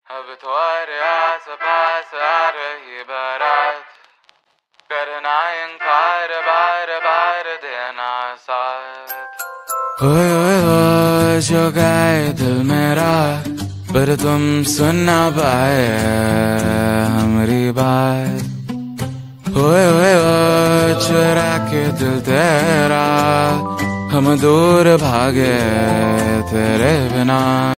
अब तुम्हारे आस पास आ रही बारात, करना इनकार बार बार देना साथ। ओए जो गए दिल मेरा, पर तुम सुन ना पाए हमारी बात। ओए चुरा के दिल तेरा, हम दूर भागे तेरे बिना।